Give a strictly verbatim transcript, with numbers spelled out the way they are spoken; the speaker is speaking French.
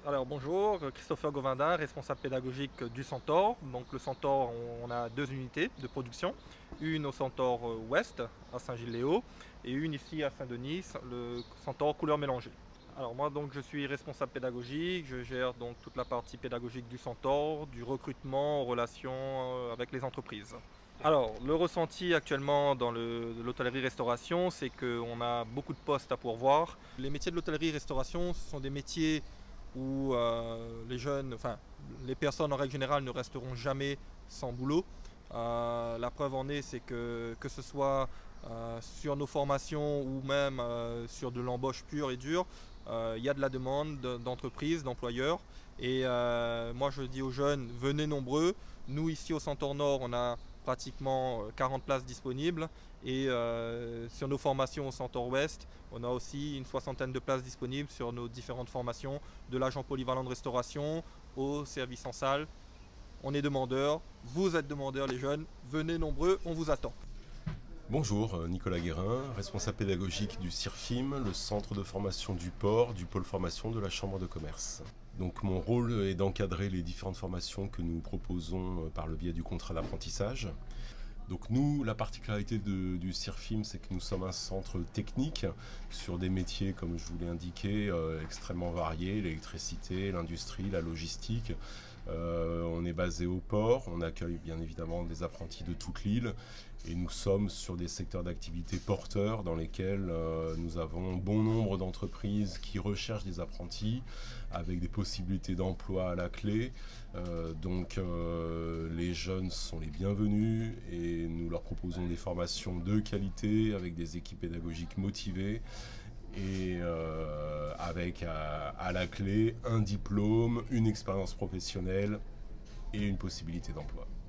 Alors bonjour, Christopher Govindin, responsable pédagogique du Centaure. Donc le Centaure, on a deux unités de production, une au Centaure Ouest à Saint-Gilles-Léo et une ici à Saint-Denis, le Centaure couleur mélangée. Alors moi donc je suis responsable pédagogique, je gère donc toute la partie pédagogique du Centaure, du recrutement en relation euh, avec les entreprises. Alors le ressenti actuellement dans l'hôtellerie-restauration, c'est qu'on a beaucoup de postes à pourvoir. Les métiers de l'hôtellerie-restauration, ce sont des métiers où euh, les jeunes, enfin les personnes en règle générale ne resteront jamais sans boulot. Euh, la preuve en est, c'est que que ce soit euh, sur nos formations ou même euh, sur de l'embauche pure et dure, euh, il y a de la demande d'entreprises, d'employeurs. Et euh, moi je dis aux jeunes, venez nombreux. Nous ici au Centaure Nord, on a pratiquement quarante places disponibles et euh, sur nos formations au Centaure Ouest, on a aussi une soixantaine de places disponibles sur nos différentes formations, de l'agent polyvalent de restauration au service en salle. On est demandeurs, vous êtes demandeurs les jeunes, venez nombreux, on vous attend. Bonjour, Nicolas Guérin, responsable pédagogique du CIRFIM, le centre de formation du port, du pôle formation de la Chambre de commerce. Donc mon rôle est d'encadrer les différentes formations que nous proposons par le biais du contrat d'apprentissage. Donc nous, la particularité de, du CIRFIM, c'est que nous sommes un centre technique sur des métiers, comme je vous l'ai indiqué, euh, extrêmement variés, l'électricité, l'industrie, la logistique. Euh, on est basé au port, on accueille bien évidemment des apprentis de toute l'île et nous sommes sur des secteurs d'activité porteurs dans lesquels euh, nous avons bon nombre d'entreprises qui recherchent des apprentis avec des possibilités d'emploi à la clé. Euh, donc euh, les jeunes sont les bienvenus et nous leur proposons des formations de qualité avec des équipes pédagogiques motivées et euh, avec à, à la clé un diplôme, une expérience professionnelle et une possibilité d'emploi.